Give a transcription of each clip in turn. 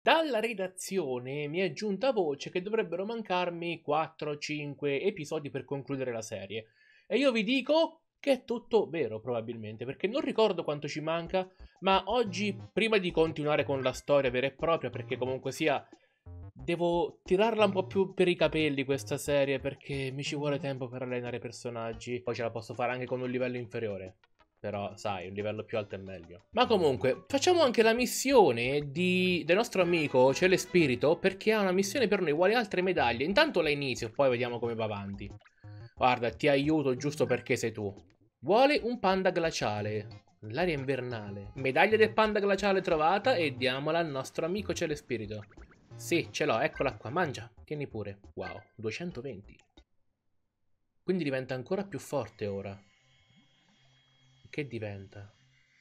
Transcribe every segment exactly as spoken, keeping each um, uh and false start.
Dalla redazione mi è giunta voce che dovrebbero mancarmi quattro cinque episodi per concludere la serie. E io vi dico che è tutto vero, probabilmente, perché non ricordo quanto ci manca, ma oggi, prima di continuare con la storia vera e propria, perché comunque sia, devo tirarla un po' più per i capelli questa serie, perché mi ci vuole tempo per allenare i personaggi, poi ce la posso fare anche con un livello inferiore. Però, sai, un livello più alto è meglio. Ma comunque, facciamo anche la missione di... del nostro amico Celespirito, perché ha una missione per noi, vuole altre medaglie. Intanto la inizio, poi vediamo come va avanti. Guarda, ti aiuto giusto perché sei tu. Vuole un panda glaciale. L'aria invernale. Medaglia del panda glaciale trovata e diamola al nostro amico Celespirito. Sì, ce l'ho, eccola qua, mangia. Tieni pure. Wow, duecentoventi. Quindi diventa ancora più forte ora. Che diventa?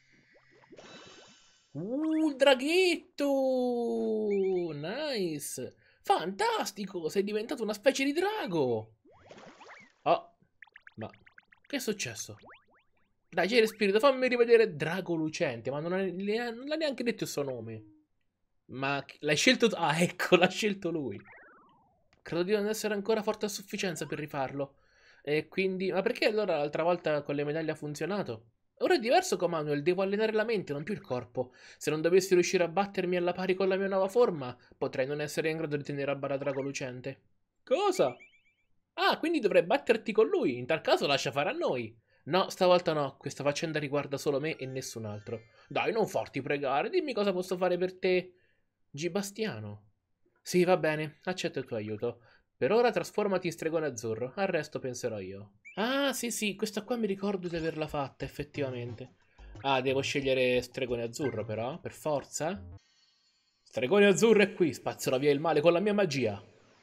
Uh, il draghetto! Nice! Fantastico! Sei diventato una specie di drago! Oh, ma che è successo? Dai, c'è spirito, fammi rivedere Drago Lucente, ma non ha, non ha neanche detto il suo nome. Ma l'hai scelto tu? Ah, ecco, l'ha scelto lui. Credo di non essere ancora forte a sufficienza per rifarlo. E quindi... Ma perché allora l'altra volta con le medaglie ha funzionato? Ora è diverso con Manuel, devo allenare la mente, non più il corpo. Se non dovessi riuscire a battermi alla pari con la mia nuova forma, potrei non essere in grado di tenere a bara Drago Lucente. Cosa? Ah, quindi dovrei batterti con lui, in tal caso lascia fare a noi. No, stavolta no, questa faccenda riguarda solo me e nessun altro. Dai, non farti pregare, dimmi cosa posso fare per te. Gibastiano. Sì, va bene, accetto il tuo aiuto. Per ora trasformati in stregone azzurro, al resto penserò io. Ah, sì, sì, questa qua mi ricordo di averla fatta, effettivamente. Ah, devo scegliere stregone azzurro, però, per forza? Stregone azzurro è qui, spazzerò via il male con la mia magia.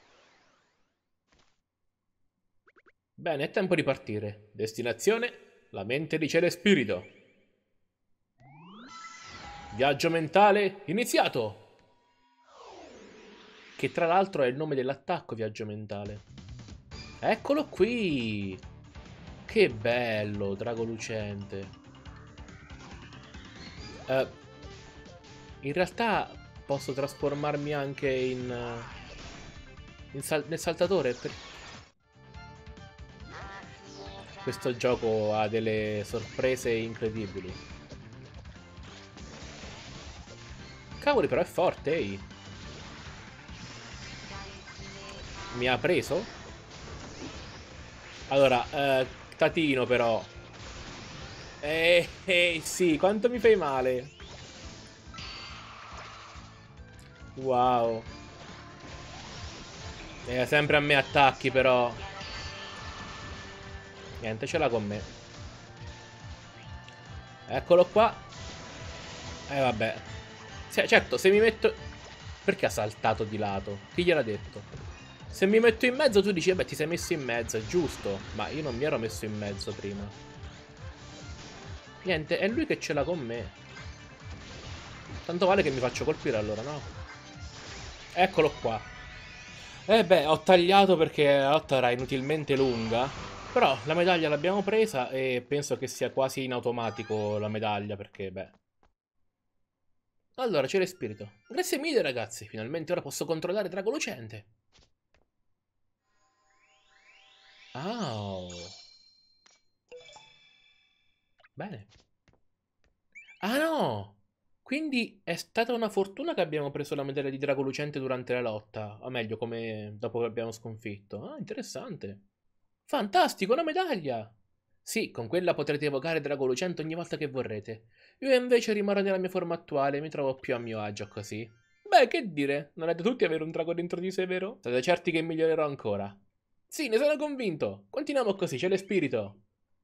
Bene, è tempo di partire. Destinazione, la mente di cielo e spirito. Viaggio mentale iniziato! Che tra l'altro è il nome dell'attacco, viaggio mentale. Eccolo qui! Che bello, drago lucente. Uh, in realtà posso trasformarmi anche in... Uh, in sal nel saltatore. Per... Questo gioco ha delle sorprese incredibili. Cavoli, però è forte, ehi. Mi ha preso? Allora, eh, Tatino però. Eh, eh, sì, quanto mi fai male. Wow. Eh, sempre a me attacchi però. Niente, ce l'ha con me. Eccolo qua. Eh, vabbè. Sì, certo, se mi metto... Perché ha saltato di lato? Chi gliel'ha detto? Se mi metto in mezzo tu dici, beh, ti sei messo in mezzo, è giusto. Ma io non mi ero messo in mezzo prima. Niente, è lui che ce l'ha con me. Tanto vale che mi faccio colpire allora, no? Eccolo qua. Eh beh, ho tagliato perché la lotta era inutilmente lunga. Però la medaglia l'abbiamo presa e penso che sia quasi in automatico la medaglia perché, beh... Allora, c'è spirito. Grazie mille ragazzi, finalmente ora posso controllare Drago Lucente. Oh. Bene. Ah no! Quindi è stata una fortuna che abbiamo preso la medaglia di Drago Lucente durante la lotta. O meglio, come dopo che l'abbiamo sconfitto. Ah, interessante. Fantastico, una medaglia! Sì, con quella potrete evocare Drago Lucente ogni volta che vorrete. Io invece rimarrò nella mia forma attuale, mi trovo più a mio agio così. Beh, che dire, non è da tutti avere un drago dentro di sé, vero? State certi che migliorerò ancora? Sì, ne sono convinto. Continuiamo così, c'è lo spirito.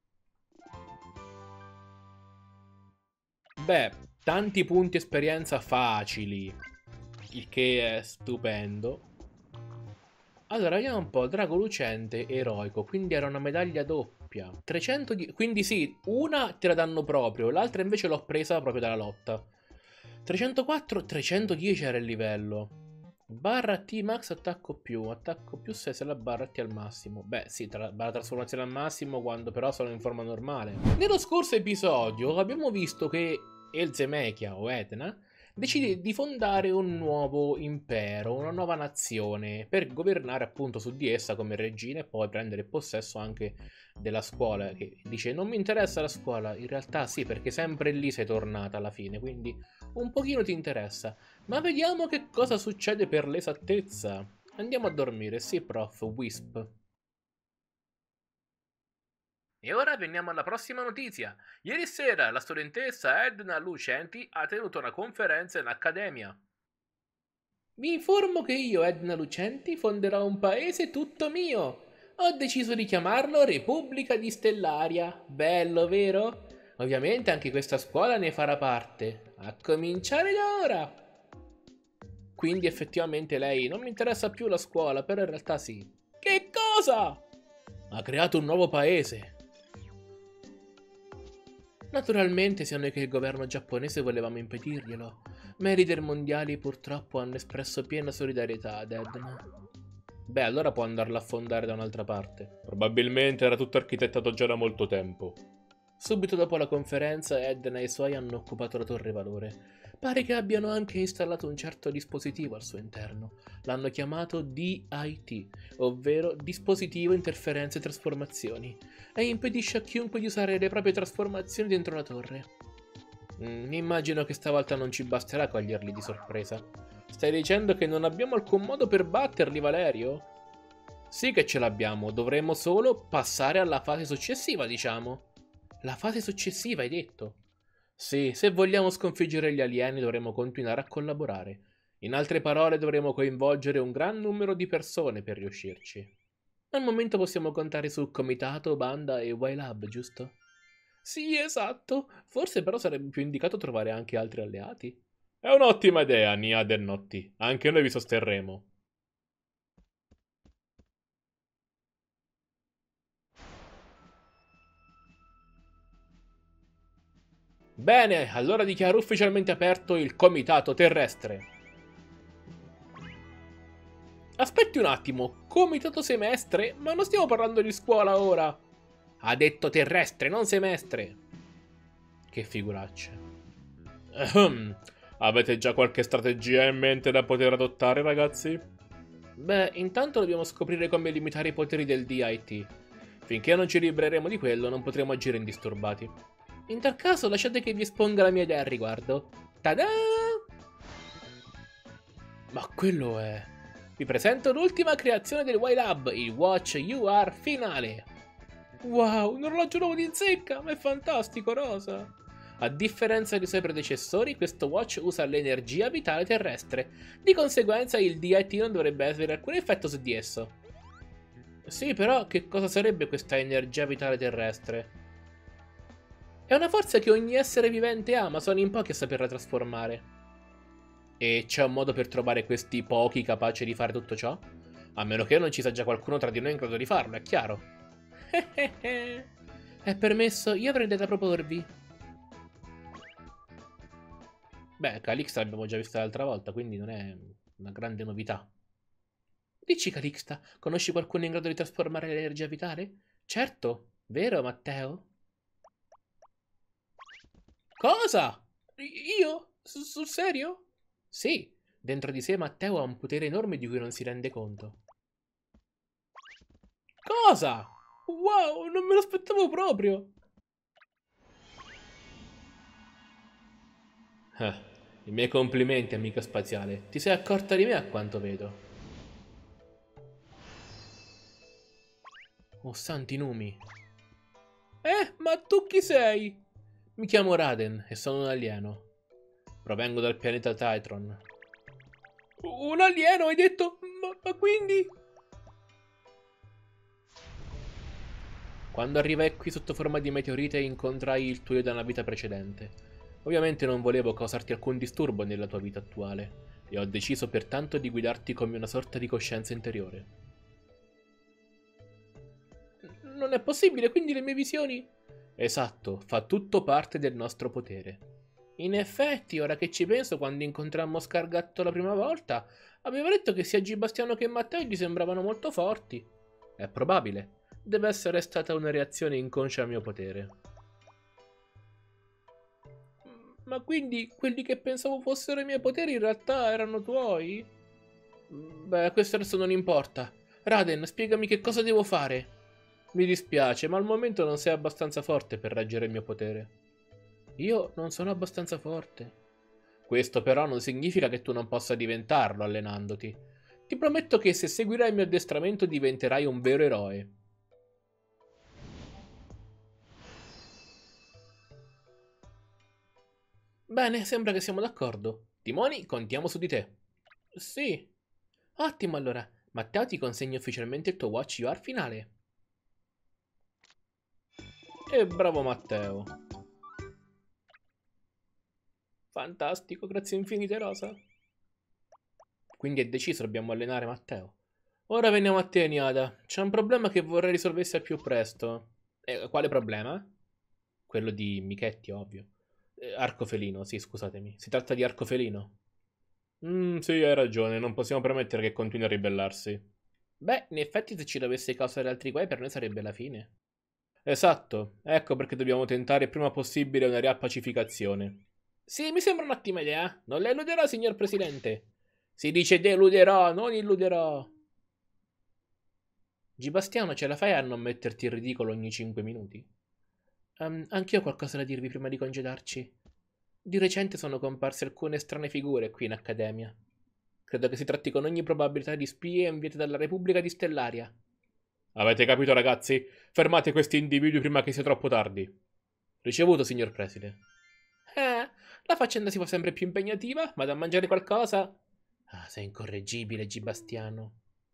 Beh, tanti punti esperienza facili, il che è stupendo. Allora, vediamo un po', Drago Lucente, eroico, quindi era una medaglia doppia. trecento di... Quindi sì, una te la danno proprio, l'altra invece l'ho presa proprio dalla lotta. trecentoquattro, trecentodieci era il livello. Barra T max attacco più, attacco più se se la barra T al massimo. Beh sì, tra barra trasformazione al massimo quando però sono in forma normale. Nello scorso episodio abbiamo visto che Elzemechia o Etna decide di fondare un nuovo impero, una nuova nazione, per governare appunto su di essa come regina e poi prendere possesso anche della scuola, che dice non mi interessa la scuola, in realtà sì, perché sempre lì sei tornata alla fine, quindi un pochino ti interessa. Ma vediamo che cosa succede per l'esattezza. Andiamo a dormire, sì prof, Wisp. E ora veniamo alla prossima notizia. Ieri sera la studentessa Edna Lucenti ha tenuto una conferenza in accademia. Vi informo che io, Edna Lucenti, fonderò un paese tutto mio. Ho deciso di chiamarlo Repubblica di Stellaria. Bello, vero? Ovviamente anche questa scuola ne farà parte. A cominciare da ora. Quindi effettivamente lei non mi interessa più la scuola, però in realtà sì. Che cosa? Ha creato un nuovo paese. Naturalmente, sia noi che il governo giapponese volevamo impedirglielo, ma i leader mondiali purtroppo hanno espresso piena solidarietà ad Edna. Beh, allora può andarla a fondare da un'altra parte. Probabilmente era tutto architettato già da molto tempo. Subito dopo la conferenza, Edna e i suoi hanno occupato la Torre Valore. Pare che abbiano anche installato un certo dispositivo al suo interno. L'hanno chiamato D I T, ovvero Dispositivo Interferenze e Trasformazioni, e impedisce a chiunque di usare le proprie trasformazioni dentro la torre. Mm, immagino che stavolta non ci basterà coglierli di sorpresa. Stai dicendo che non abbiamo alcun modo per batterli, Valerio? Sì che ce l'abbiamo, dovremmo solo passare alla fase successiva, diciamo. La fase successiva, hai detto? Sì, se vogliamo sconfiggere gli alieni dovremo continuare a collaborare. In altre parole, dovremo coinvolgere un gran numero di persone per riuscirci. Al momento possiamo contare su Comitato, Banda e Y-Lab, giusto? Sì, esatto. Forse però sarebbe più indicato trovare anche altri alleati. È un'ottima idea, Nia Dennotti. Anche noi vi sosterremo. Bene, allora dichiaro ufficialmente aperto il Comitato Terrestre. Aspetti un attimo, Comitato Semestre? Ma non stiamo parlando di scuola ora. Ha detto terrestre, non semestre. Che figuracce. Ehm, avete già qualche strategia in mente da poter adottare, ragazzi? Beh, intanto dobbiamo scoprire come limitare i poteri del D I T. Finché non ci libereremo di quello, non potremo agire indisturbati. In tal caso, lasciate che vi esponga la mia idea al riguardo. Tada! Ma quello è... Vi presento l'ultima creazione del Y-Lab, il Watch U R finale. Wow, un orologio nuovo di zecca, ma è fantastico, Rosa! A differenza dei suoi predecessori, questo watch usa l'energia vitale terrestre. Di conseguenza il D I T non dovrebbe avere alcun effetto su di esso. Sì, però che cosa sarebbe questa energia vitale terrestre? È una forza che ogni essere vivente ha, ma sono in pochi a saperla trasformare. E c'è un modo per trovare questi pochi capaci di fare tutto ciò? A meno che non ci sia già qualcuno tra di noi in grado di farlo, è chiaro. È permesso, io avrei da proporvi. Beh, Calixta l'abbiamo già vista l'altra volta, quindi non è una grande novità. Dici, Calixta, conosci qualcuno in grado di trasformare l'energia vitale? Certo, vero, Matteo? Cosa? Io? S- sul serio? Sì, dentro di sé Matteo ha un potere enorme di cui non si rende conto. Cosa? Wow, non me lo aspettavo proprio. Eh, i miei complimenti, amica spaziale. Ti sei accorta di me a quanto vedo. Oh, santi numi. Eh, ma tu chi sei? Mi chiamo Raden e sono un alieno. Provengo dal pianeta Titron. Un alieno, hai detto? Ma, ma quindi? Quando arrivai qui sotto forma di meteorite incontrai il tuo io da una vita precedente. Ovviamente non volevo causarti alcun disturbo nella tua vita attuale, e ho deciso pertanto di guidarti come una sorta di coscienza interiore. Non è possibile, quindi le mie visioni... Esatto, fa tutto parte del nostro potere. In effetti, ora che ci penso, quando incontrammo Scargatto la prima volta, aveva detto che sia Gibastiano che Matteo gli sembravano molto forti. È probabile. Deve essere stata una reazione inconscia al mio potere. Ma quindi quelli che pensavo fossero i miei poteri in realtà erano tuoi? Beh, questo adesso non importa. Raden, spiegami che cosa devo fare. Mi dispiace, ma al momento non sei abbastanza forte per reggere il mio potere. Io non sono abbastanza forte. Questo però non significa che tu non possa diventarlo allenandoti. Ti prometto che se seguirai il mio addestramento diventerai un vero eroe. Bene, sembra che siamo d'accordo. Timoni, contiamo su di te. Sì. Ottimo allora. Matteo ti consegna ufficialmente il tuo Watch U R finale. E bravo Matteo. Fantastico, grazie infinite Rosa. Quindi è deciso, dobbiamo allenare Matteo. Ora veniamo a te, Niada. C'è un problema che vorrei risolvesse al più presto. Eh, quale problema? Quello di Michetti, ovvio. Eh, arco felino, sì, scusatemi. Si tratta di arco felino. Mm, sì, hai ragione, non possiamo permettere che continui a ribellarsi. Beh, in effetti se ci dovesse causare altri guai per noi sarebbe la fine. Esatto, ecco perché dobbiamo tentare il prima possibile una riappacificazione. Sì, mi sembra un'ottima idea. Non la illuderò, signor Presidente. Si dice deluderò, non illuderò. Gibastiano, ce la fai a non metterti in ridicolo ogni cinque minuti? Um, anch'io ho qualcosa da dirvi prima di congedarci. Di recente sono comparse alcune strane figure qui in Accademia. Credo che si tratti con ogni probabilità di spie inviate dalla Repubblica di Stellaria. Avete capito, ragazzi? Fermate questi individui prima che sia troppo tardi. Ricevuto, signor Preside. Eh, la faccenda si fa sempre più impegnativa, ma da mangiare qualcosa? Ah, sei incorreggibile, Gibastiano.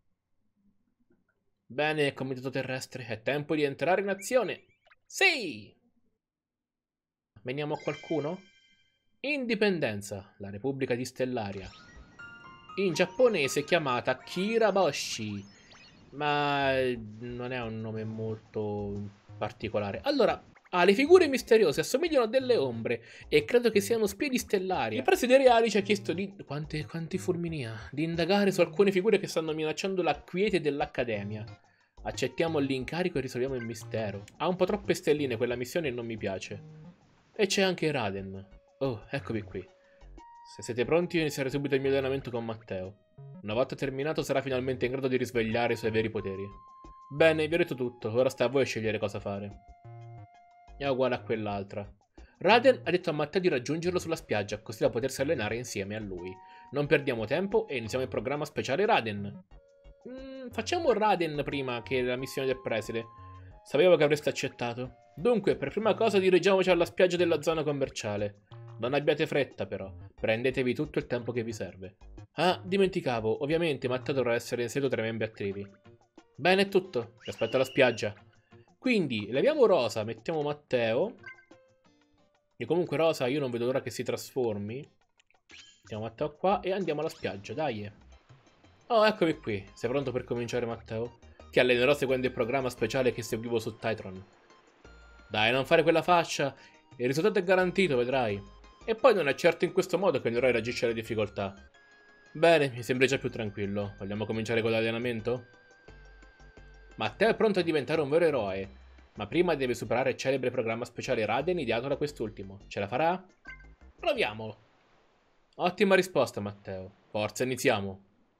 Bene, comitato terrestre, è tempo di entrare in azione. Sì! Veniamo a qualcuno? Indipendenza, la Repubblica di Stellaria. In giapponese chiamata Kiraboshi, ma non è un nome molto particolare. Allora, ah, le figure misteriose assomigliano a delle ombre e credo che siano spie di Stellaria. Il preside reale ci ha chiesto di... Quanti, quanti fulmini ha? Di indagare su alcune figure che stanno minacciando la quiete dell'Accademia. Accettiamo l'incarico e risolviamo il mistero. Ha un po' troppe stelline quella missione e non mi piace. E c'è anche Raden. Oh, eccomi qui. Se siete pronti, io inizierò subito il mio allenamento con Matteo. Una volta terminato sarà finalmente in grado di risvegliare i suoi veri poteri. Bene, vi ho detto tutto, ora sta a voi scegliere cosa fare. È uguale a quell'altra. Raden ha detto a Matteo di raggiungerlo sulla spiaggia, così da potersi allenare insieme a lui. Non perdiamo tempo e iniziamo il programma speciale Raden. Mm, facciamo Raden prima che la missione del preside. Sapevo che avreste accettato. Dunque, per prima cosa dirigiamoci alla spiaggia della zona commerciale. Non abbiate fretta, però. Prendetevi tutto il tempo che vi serve. Ah, dimenticavo. Ovviamente Matteo dovrà essere inserito tra i membri attivi. Bene, è tutto. Vi aspetto alla spiaggia. Quindi, leviamo Rosa, mettiamo Matteo. E comunque Rosa, io non vedo l'ora che si trasformi. Mettiamo Matteo qua e andiamo alla spiaggia, dai. Oh, eccomi qui. Sei pronto per cominciare, Matteo? Ti allenerò seguendo il programma speciale che seguivo su Titron. Dai, non fare quella faccia. Il risultato è garantito, vedrai. E poi non è certo in questo modo che il eroe reagisce alle difficoltà. Bene, mi sembri già più tranquillo. Vogliamo cominciare con l'allenamento? Matteo è pronto a diventare un vero eroe, ma prima deve superare il celebre programma speciale Raden ideato da quest'ultimo. Ce la farà? Proviamo! Ottima risposta, Matteo. Forza, iniziamo.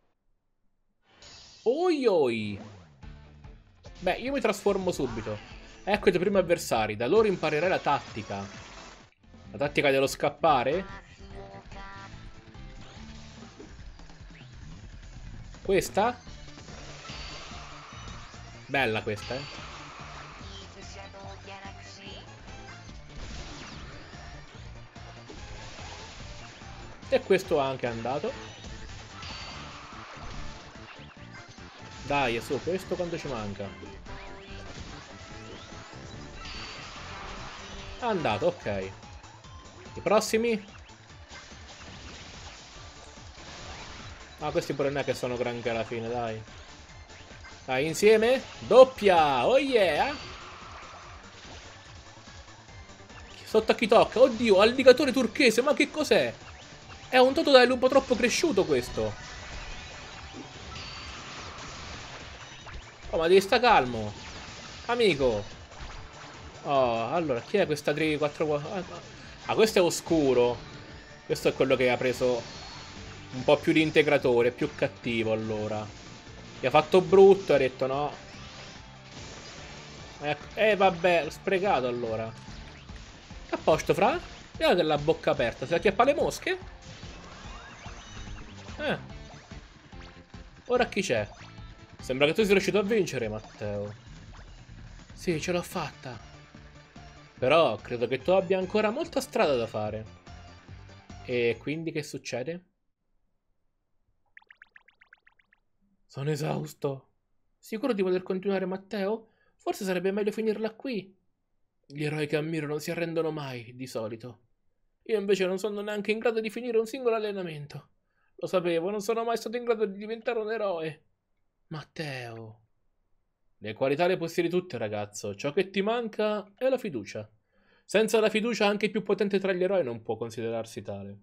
Oi oi! Beh, io mi trasformo subito. Ecco i tuoi primi avversari, da loro imparerai la tattica. La tattica dello scappare? Questa? Bella questa, eh. E questo anche è andato. Dai, su, questo quanto ci manca? È andato, ok. I prossimi? Ah, questi pure non è che sono granché alla fine, dai. Dai, insieme? Doppia! Oh yeah! Sotto a chi tocca? Oddio, alligatore turchese, ma che cos'è? È un totodile un po' troppo cresciuto questo. Oh, ma devi sta calmo. Amico. Oh, allora, chi è questa tre quattro... Ah, questo è oscuro. Questo è quello che ha preso un po' più di integratore, più cattivo allora. Gli ha fatto brutto e ha detto no. Eh, eh vabbè, l'ho sprecato allora. A posto, fra? Guarda che la bocca aperta. Se la chiappa le mosche? Eh. Ora chi c'è? Sembra che tu sia riuscito a vincere, Matteo. Sì, ce l'ho fatta. Però credo che tu abbia ancora molta strada da fare. E quindi che succede? Sono esausto. Sicuro di voler continuare, Matteo? Forse sarebbe meglio finirla qui. Gli eroi che ammiro non si arrendono mai, di solito. Io invece non sono neanche in grado di finire un singolo allenamento. Lo sapevo, non sono mai stato in grado di diventare un eroe. Matteo. Le qualità le possiedi tutte, ragazzo. Ciò che ti manca è la fiducia. Senza la fiducia anche il più potente tra gli eroi non può considerarsi tale.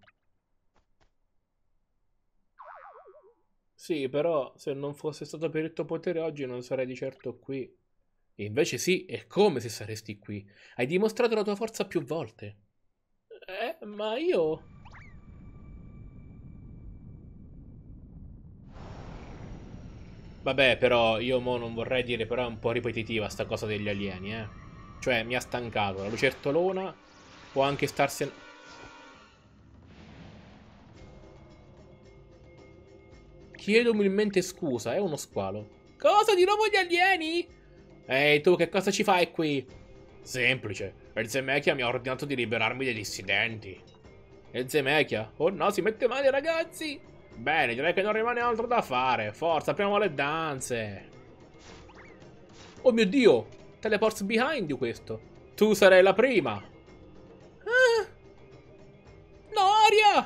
Sì, però se non fosse stato per il tuo potere oggi non sarei di certo qui. E invece sì, e come se saresti qui? Hai dimostrato la tua forza più volte. Eh, ma io... Vabbè, però io mo non vorrei dire, però è un po' ripetitiva sta cosa degli alieni, eh. Cioè, mi ha stancato. La lucertolona può anche starsene... Chiedo umilmente scusa, è uno squalo. Cosa, di nuovo gli alieni? Ehi, tu che cosa ci fai qui? Semplice. Il Zemechia mi ha ordinato di liberarmi dei dissidenti. E Zemechia? Oh no, si mette male, ragazzi! Bene, direi che non rimane altro da fare. Forza, apriamo le danze. Oh mio Dio! Teleports behind di questo. Tu sarai la prima. Ah! No, aria!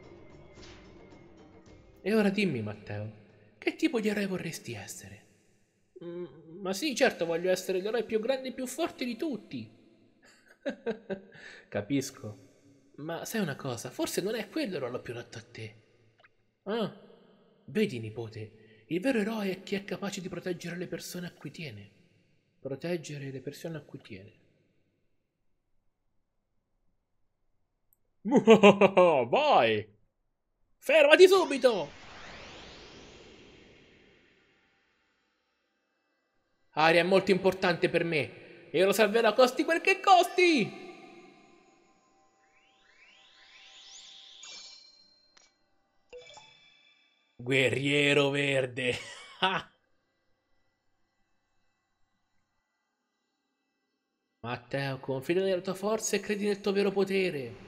E ora dimmi, Matteo, che tipo di eroe vorresti essere? Mm, ma sì, certo, voglio essere l'eroe più grande e più forte di tutti. Capisco. Ma sai una cosa, forse non è quello il ruolo più adatto a te. Ah, vedi, nipote, il vero eroe è chi è capace di proteggere le persone a cui tiene. Proteggere le persone a cui tiene. Vai! Fermati subito! Aria è molto importante per me e lo salverò costi quel che costi! Guerriero verde. Ah! Matteo, confida nella tua forza e credi nel tuo vero potere.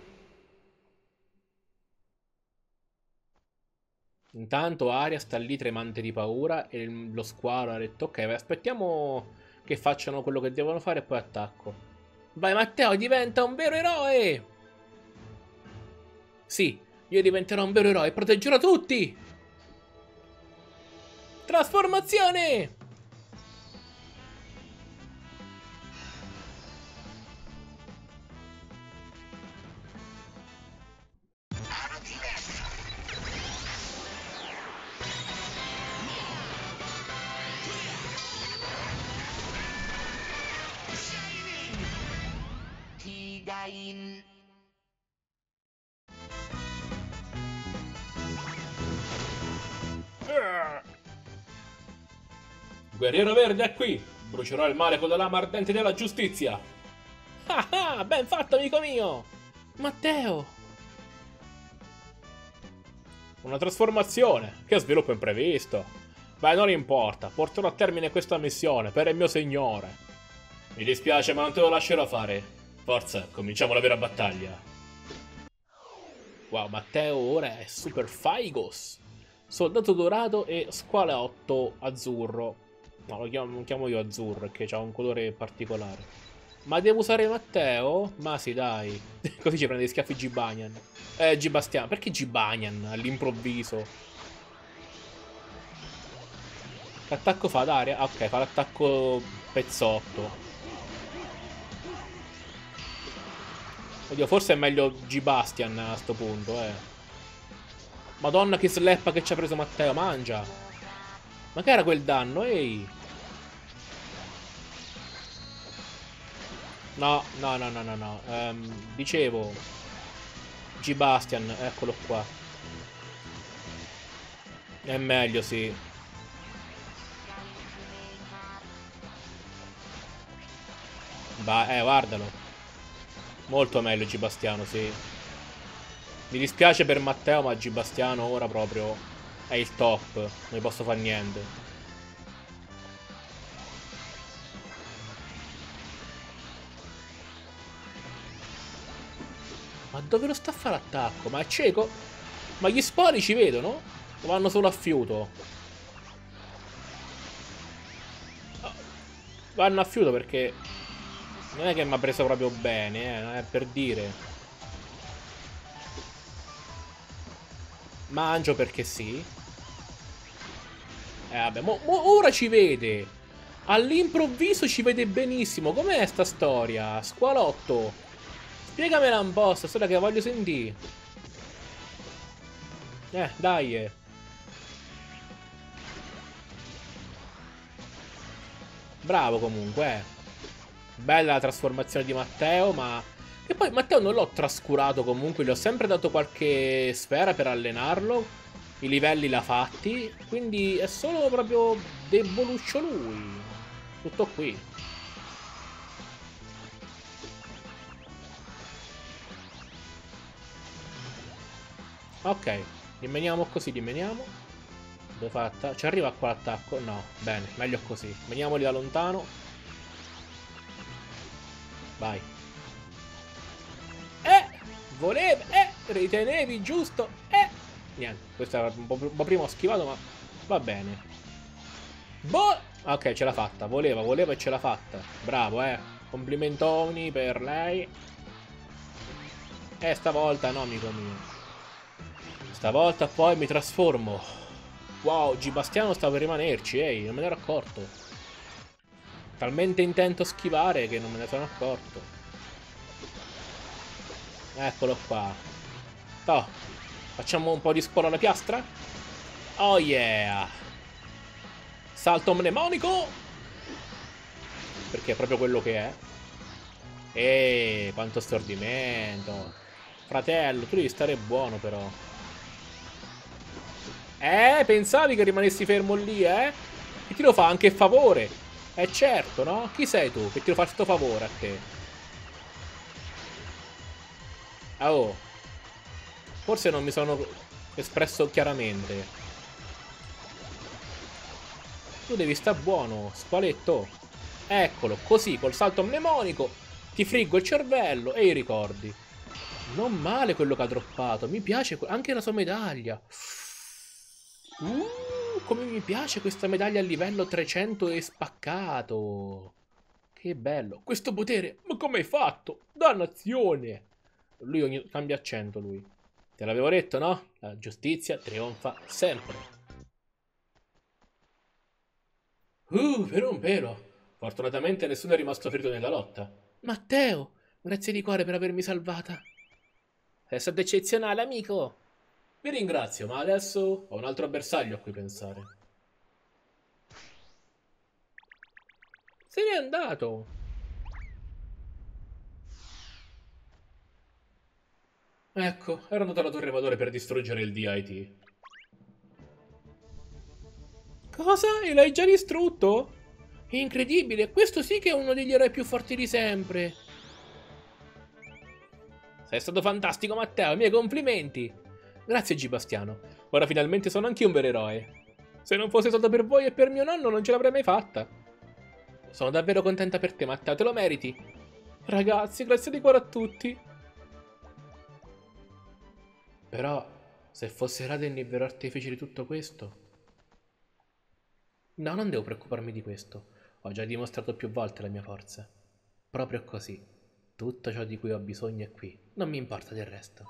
Intanto Aria sta lì tremante di paura e lo squalo ha detto ok, aspettiamo che facciano quello che devono fare e poi attacco. Vai Matteo, diventa un vero eroe! Sì, io diventerò un vero eroe e proteggerò tutti! Trasformazione! Higain. Guerriero verde è qui! Brucerò il male con la lama ardente della giustizia! Ah ah, ben fatto amico mio! Matteo! Una trasformazione! Che sviluppo imprevisto! Beh, non importa, porterò a termine questa missione per il mio signore. Mi dispiace, ma non te lo lascerò fare. Forza, cominciamo la vera battaglia. Wow, Matteo ora è Super Faigos. Soldato dorato e squalo otto azzurro. No, lo chiamo, lo chiamo io azzurro perché ha un colore particolare. Ma devo usare Matteo? Ma sì, dai. Così ci prende gli schiaffi Gibanian. Eh, Gibastian. Perché Gibanian all'improvviso? Che attacco fa d'aria? Ah, ok, fa l'attacco pezzotto. Oddio, forse è meglio Gibastian a sto punto, eh. Madonna che sleppa che ci ha preso Matteo, mangia. Ma che era quel danno, ehi? No, no, no, no, no, no. Um, dicevo, G-Bastian, eccolo qua. È meglio, sì. Va, eh, guardalo. Molto meglio G-Bastiano, sì. Mi dispiace per Matteo, ma G-Bastiano ora proprio è il top. Non ne posso fare niente. Ma dove lo sta a fare l'attacco? Ma è cieco? Ma gli spori ci vedono? O vanno solo a fiuto? Vanno a fiuto perché non è che mi ha preso proprio bene, eh, non è per dire. Mangio perché sì. Eh vabbè, mo, mo ora ci vede. All'improvviso ci vede benissimo. Com'è sta storia? Squalotto. Spiegamela un po', sta storia che voglio sentire. Eh, dai. Eh. Bravo comunque, eh. Bella la trasformazione di Matteo, ma... E poi Matteo non l'ho trascurato comunque, gli ho sempre dato qualche sfera per allenarlo. I livelli l'ha fatti, quindi è solo proprio deboluccio lui. Tutto qui. Ok, dimeniamo così, dimeniamo. Dove fa l'attacco? Ci arriva qua l'attacco? No, bene, meglio così. Veniamoli da lontano. Vai. Eh! Volevi, eh! Ritenevi giusto, eh! Niente, questo era un po', un po' prima ho schivato, ma va bene. Boh! Ok, ce l'ha fatta. Voleva, voleva e ce l'ha fatta. Bravo, eh. Complimentoni per lei. E stavolta no, amico mio. Stavolta poi mi trasformo. Wow, G-Bastiano sta per rimanerci, ehi, non me ne ero accorto. Talmente intento a schivare che non me ne sono accorto. Eccolo qua. Toh. Facciamo un po' di sporo alla piastra? Oh yeah! Salto mnemonico! Perché è proprio quello che è. Ehi, quanto stordimento. Fratello, tu devi stare buono però. Eh, pensavi che rimanessi fermo lì, eh? E ti lo fa anche favore. Eh certo, no? Chi sei tu che ti lo fa sto favore a te? Ah, oh. Forse non mi sono espresso chiaramente. Tu devi stare buono, squaletto. Eccolo, così, col salto mnemonico. Ti friggo il cervello e i ricordi. Non male quello che ha droppato. Mi piace anche la sua medaglia. Uh, come mi piace questa medaglia a livello trecento e spaccato. Che bello. Questo potere, ma come hai fatto? Dannazione. Lui ogni... cambia accento, lui. Te l'avevo detto, no? La giustizia trionfa sempre. Uh, per un pelo. Fortunatamente nessuno è rimasto ferito nella lotta. Matteo, grazie di cuore per avermi salvata. È stato eccezionale, amico. Vi ringrazio, ma adesso ho un altro bersaglio a cui pensare. Se n'è andato. Ecco, ero andato alla Torre Valore per distruggere il D I T. Cosa? E l'hai già distrutto? Incredibile, questo sì che è uno degli eroi più forti di sempre. Sei stato fantastico, Matteo, miei complimenti. Grazie, G-Bastiano. Ora finalmente sono anch'io un vero eroe. Se non fosse stato per voi e per mio nonno non ce l'avrei mai fatta. Sono davvero contenta per te, Matteo, te lo meriti. Ragazzi, grazie di cuore a tutti. Però, se fosse Raiden il vero artefice di tutto questo... No, non devo preoccuparmi di questo. Ho già dimostrato più volte la mia forza. Proprio così. Tutto ciò di cui ho bisogno è qui. Non mi importa del resto.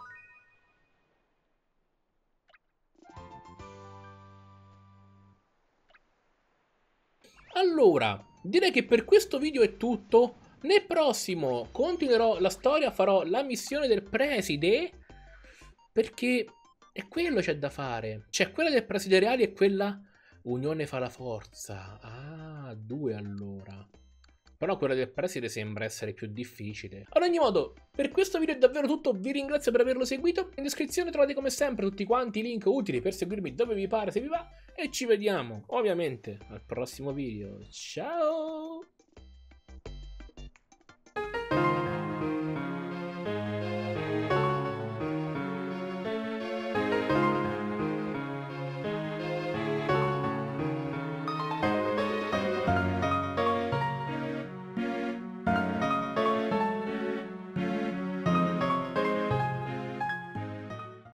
Allora, direi che per questo video è tutto. Nel prossimo continuerò la storia, farò la missione del preside. Perché è quello c'è da fare. C'è quella del preside reale e quella... Unione fa la forza. Ah, due allora. Però quella del preside sembra essere più difficile. Ad ogni modo, per questo video è davvero tutto, vi ringrazio per averlo seguito. In descrizione trovate come sempre tutti quanti i link utili per seguirmi dove vi pare se vi va. E ci vediamo, ovviamente, al prossimo video. Ciao!